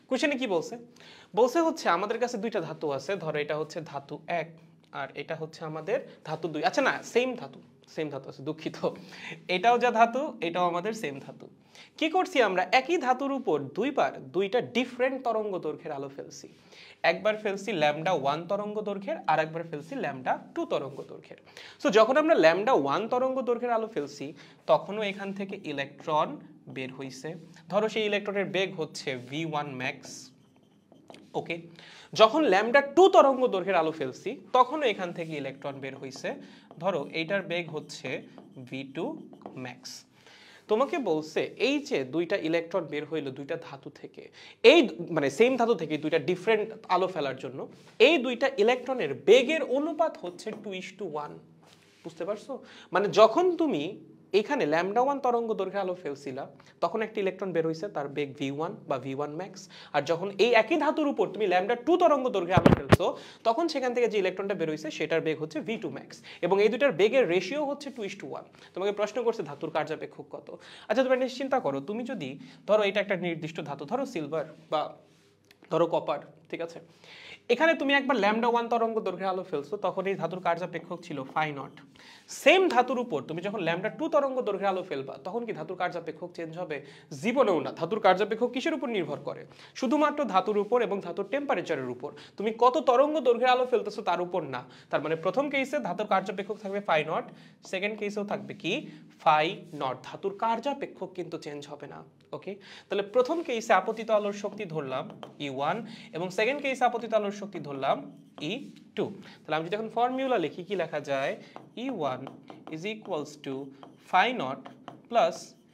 কোশ্চেনে কি বলছে? বলছে হচ্ছে আমাদের কাছে দুইটা ধাতু আছে, ধরো এটা হচ্ছে ধাতু 1 আর এটা হচ্ছে আমাদের ধাতু 2। আচ্ছা না, সেম ধাতু আছে, দুঃখিত। এটাও যা ধাতু, এটাও আমাদের সেম ধাতু। কি করছি আমরা? একই ধাতুর উপর দুইবার দুইটা ডিফারেন্ট তরঙ্গ দৈর্ঘ্যের আলো ফেলছি। একবার ফেলছি λ1 তরঙ্গ দৈর্ঘ্যের, আর একবার ফেলছি λ2 তরঙ্গ দৈর্ঘ্যের। সো যখন আমরা λ1 তরঙ্গ দৈর্ঘ্যের আলো ফেলছি, তখনও এখান থেকে ইলেকট্রন বের হইছে। ধরো সেই ইলেকট্রনের বেগ হচ্ছে v1 max। ওকে, যখন λ2 তরঙ্গ দৈর্ঘ্যের আলো ফেলছি, তখনও এখান থেকে ইলেকট্রন বের হইছে। ধরো এইটার বেগ হচ্ছে v2 max। তোমাকে বলছে এই যে দুইটা ইলেকট্রন বের হইলো দুইটা ধাতু থেকে, এই মানে সেম ধাতু থেকে দুইটা ডিফারেন্ট আলো ফেলার জন্য এই দুইটা ইলেকট্রনের বেগের অনুপাত হচ্ছে 2:1। বুঝতে পারছো? মানে যখন তুমি এখানে λ1 তরঙ্গ দৈর্ঘ্যের আলো ফেলছিলা, তখন একটা ইলেকট্রন বের হইছে, তার বেগ v1 বা v1 max। আর যখন এই একই ধাতুর উপর তুমি λ2 তরঙ্গ দৈর্ঘ্যের আলো ফেলছো, তখন সেখান থেকে যে ইলেকট্রনটা বের হইছে সেটার বেগ হচ্ছে v2 max, এবং এই দুইটার বেগের রেশিও হচ্ছে 2:1। তোমাকে প্রশ্ন করছে ধাতুর কার্যাপেক্ষক কত। আচ্ছা তুমি একটা চিন্তা করো, তুমি যদি ধরো এটা একটা নির্দিষ্ট ধাতু, ধরো সিলভার বা ধরো কপার, ঠিক আছে, এখানে তুমি একবার λ1 তরঙ্গ দৈর্ঘ্যের আলো ফেলছো, তখন এই ধাতুর কার্যাপেক্ষক ছিল φ0। সেম ধাতুর উপর তুমি যখন λ2 তরঙ্গ দৈর্ঘ্যের আলো ফেলবা, তখন কি ধাতুর কার্যাপেক্ষক চেঞ্জ হবে? জীবনেও না। ধাতুর কার্যাপেক্ষক কিসের উপর নির্ভর করে? শুধুমাত্র ধাতুর উপর এবং ধাতুর টেম্পারেচারের উপর। তুমি কত তরঙ্গ দৈর্ঘ্যের আলো ফেলতেছো তার উপর না। তার মানে প্রথম কেসে ধাতুর কার্যাপেক্ষক থাকবে φ0, সেকেন্ড কেসেও থাকবে কি φ0। ধাতুর কার্যাপেক্ষক কিন্তু চেঞ্জ হবে না। ওকে, তাহলে প্রথম কেসে আপতিত আলোর শক্তি ধরলাম E1 এবং সেকেন্ড কেসে আপতিত আলোর শক্তি ধরলাম E2। তাহলে আমি যদি এখন ফর্মুলা লিখি, কি লেখা যায়? E1 is equals to φ0 plus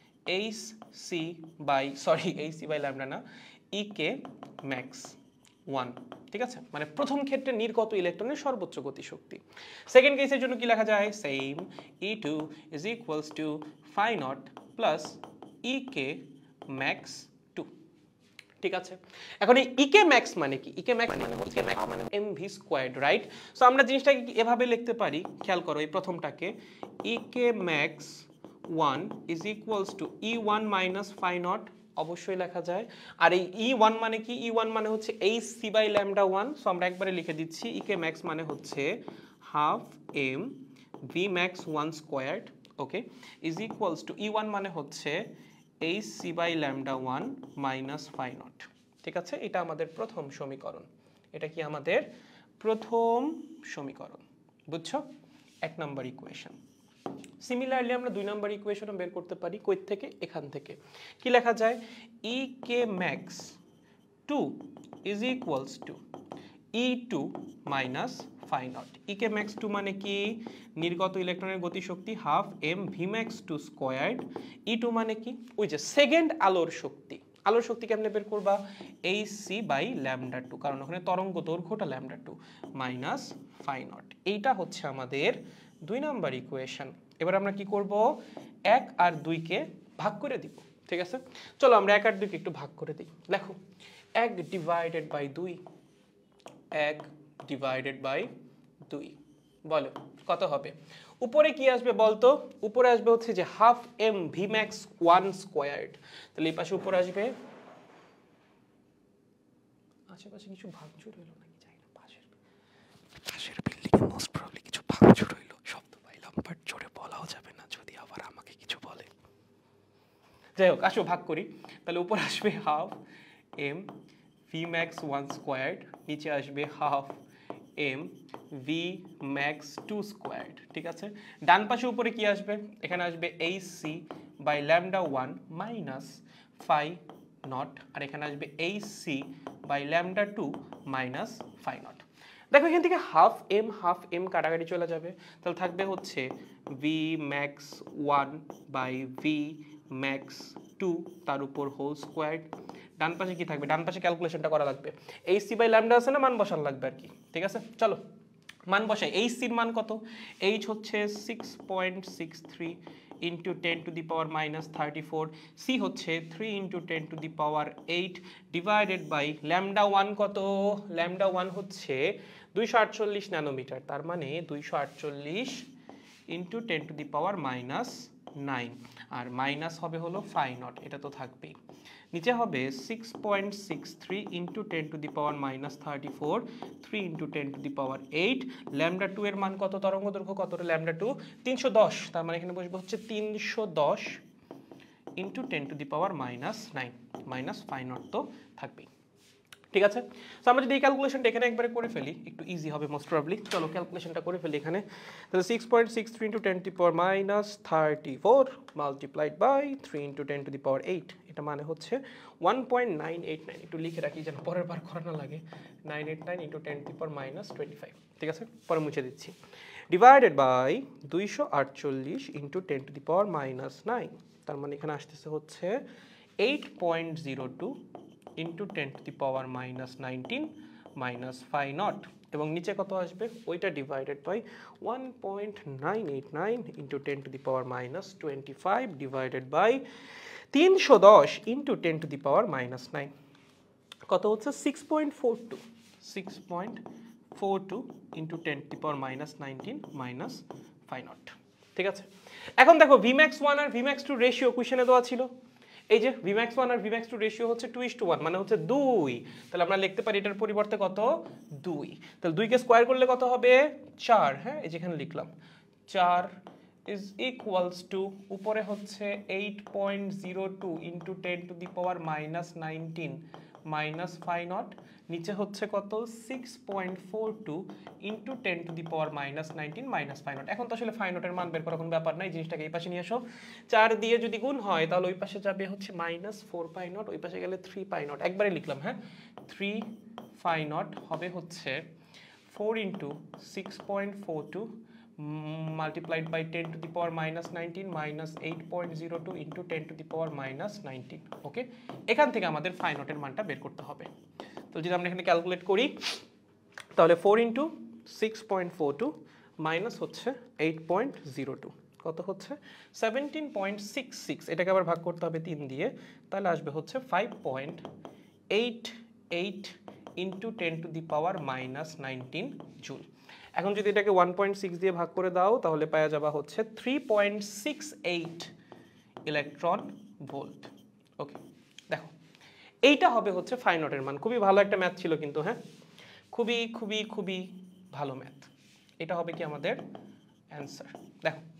hc by lambda না, ek max 1। ঠিক আছে, মানে প্রথম ক্ষেত্রে নির্গত ইলেকট্রনের সর্বোচ্চ গতিশক্তি। সেকেন্ড কেসের জন্য কি লেখা যায়? Same, E2 is equals to φ0 plus ek max 2। ঠিক আছে, এখন এই ek max মানে কি? ek max মানে হচ্ছে mv স্কয়ার্ড, রাইট? সো আমরা জিনিসটাকে এভাবে লিখতে পারি, খেয়াল করো এই প্রথমটাকে, ek max 1 is equals to E1 minus φ0 অবশ্যই লেখা যায়। আর এই E1 মানে কি? E1 মানে হচ্ছে hc by lambda 1। সো আমরা একবারে লিখে দিচ্ছি ek max মানে হচ্ছে half m v max 1 squared, okay, is equals to E1 মানে হচ্ছে hc by lambda 1 minus φ0। ঠিক আছে, এটা আমাদের প্রথম সমীকরণ। এটা কি আমাদের প্রথম সমীকরণ? বুঝছো? এক নম্বর ইকুয়েশন। সিমিলারলি আমরা দুই নম্বর ইকুয়েশনও বের করতে পারি। কই থেকে? এখান থেকে। কি লেখা যায়? ek max 2 is equals to E2 minus φ0। ek max 2 মানে কি? নির্গত ইলেকট্রনের গতিশক্তি half m v max 2 squared. E2 মানে কি? ওই যে সেকেন্ড আলোর শক্তি। আলোর শক্তি কেমনে বের করবা? hc by lambda 2, কারণ ওখানে তরঙ্গ দৈর্ঘ্যটা lambda 2 মাইনাস φ0। এইটা হচ্ছে আমাদের দুই নাম্বার ইকুয়েশন। এবার আমরা কি করব? 1 আর 2 কে ভাগ করে দিব। ঠিক আছে, চলো আমরা 1 আর 2 কে একটু ভাগ করে দিই। লেখো 1 ডিভাইডেড বাই 2, 1 ডিভাইডেড বাই 2, বলো কত হবে? উপরে কি আসবে বলতো? উপরে আসবে হচ্ছে যে half m v max 1 squared. তাহলে এই পাশে উপরে আসবে, আশেপাশে কিছু ভাঙচুর হলো নাকি জানি না, পাশের বিল্ডিং এ মোস্ট প্রবাবলি কিছু ভাঙচুর হইলো, শব্দ পাইলাম, বাট জোরে বলাও যাবে না যদি আবার আমাকে কিছু বলে। যাই হোক, আসো ভাগ করি। তাহলে উপরে আসবে half m v max 1 squared, নিচে আসবে half m v max 2 squared. ঠিক আছে, ডান পাশে উপরে কি আসবে? এখানে আসবে hc by lambda 1 মাইনাস φ0, আর এখানে আসবে hc by lambda 2 মাইনাস φ0। দেখো এখান থেকে হাফ m কাটাকাটি চলে যাবে, তাহলে থাকবে হচ্ছে v max 1 by v max 2 তার উপর হোল স্কয়ার্ড। ডান পাশে কি থাকবে? ডান পাশে ক্যালকুলেশনটা করা লাগবে। hc বাই ল্যামডা আছে না, মান বসান লাগবে আর কি। ঠিক আছে, চলো মান বসাই। hc এর মান কত? h হচ্ছে 6.63 into 10 to the power minus 34, c হচ্ছে 3 into 10 to the power 8 divided by lambda 1 কত? lambda 1 হচ্ছে 248 ন্যানোমিটার, তার মানে 248 into 10 to the power minus 9 আর মাইনাস হবে হলো 5 নট, এটা তো থাকবেই। নিচে হবে 6.63 into 10 to the power minus 34 3 into 10 to the power 8। Lambda 2 এর মান কত, তরঙ্গ দৈর্ঘ্য কত, ল্যামডা 2 310, তার মানে এখানে বসবে হচ্ছে 310 into 10 to the power minus 9 minus 5 nought তো থাকবেই। ঠিক আছে, সো আমরা যদি এই ক্যালকুলেশনটা এখানে একবারে করে ফেলি একটু ইজি হবে মোস্ট প্রবাবলি। চলো ক্যালকুলেশনটা করে ফেলি এখানে। তাহলে 6.63 into 10 to the power minus 34 multiplied by 3 into 10 to the power 8, এটা মানে হচ্ছে 1.989। একটু লিখে রাখি যেন পরের বার করা না লাগে। 989 into 10 to the power minus 25, ঠিক আছে, পরে মুছে দিচ্ছি। Divided by 248 into 10 to the power minus 9, তার মানে এখানে আসতেছে হচ্ছে 8.02 into 10 to the power minus 19 minus 5 nought, এবং নিচে কত আসবে ওইটা divided by 1.989 into 10 to the power minus 25 divided by 310 into 10 to the power minus 9, কত হচ্ছে 6.42 into 10 to the power minus 19 minus 5 nought. ঠিক আছে, এখন দেখো Vmax 1 আর Vmax 2 রেশিও কোশ্চেনে দেওয়া ছিল। এই যে Vmax 1 আর Vmax 2 রেশিও হচ্ছে 2:1, মানে হচ্ছে 2। তাহলে আমরা লিখতে পারি এটার পরিবর্তে কত 2। তাহলে 2 কে স্কয়ার করলে কত হবে 4। হ্যাঁ, এই যেখানে লিখলাম 4 ইজ ইকুয়ালস টু উপরে হচ্ছে 8.02 into 10 to the power minus 19 minus 5 nought, নিচে হচ্ছে কত 6.42 into 10 to the power minus 19 minus 5 nought. এখন তো আসলে 5 নটের মান বের করার কোনো ব্যাপার নাই, জিনিসটাকে এই পাশে নিয়ে আসো। 4 দিয়ে যদি গুণ হয় তাহলে ওই পাশে যাবে হচ্ছে মাইনাস 4 পাই নট, ওই পাশে গেলে 3 পাই নট, একবারে লিখলাম। হ্যাঁ, 3 পাই নট হবে হচ্ছে 4 into 6.42 multiplied by 10 to the power minus 19 minus 8.02 into 10 to the power minus 19। Okay, এখান থেকে আমাদের ফাই নটের মানটা বের করতে হবে। তো যদি আমরা এখানে ক্যালকুলেট করি তাহলে 4 ইন্টু 6.42 মাইনাস হচ্ছে 8.02, কত হচ্ছে 17.66, এটাকে আবার ভাগ করতে হবে 3 দিয়ে, তাহলে আসবে হচ্ছে 5.88 into 10 to the power minus 19 joule. এখন যদি এটাকে 1.6 দিয়ে ভাগ করে দাও তাহলে পাওয়া যাবে হচ্ছে 3.68 ইলেকট্রন ভোল্ট। ওকে, দেখো এইটা হবে হচ্ছে ফাই নটের মান। খুবই ভালো একটা ম্যাথ ছিল কিন্তু, হ্যাঁ, খুবই খুবই খুবই ভালো ম্যাথ। এটা হবে কি আমাদের অ্যান্সার। দেখো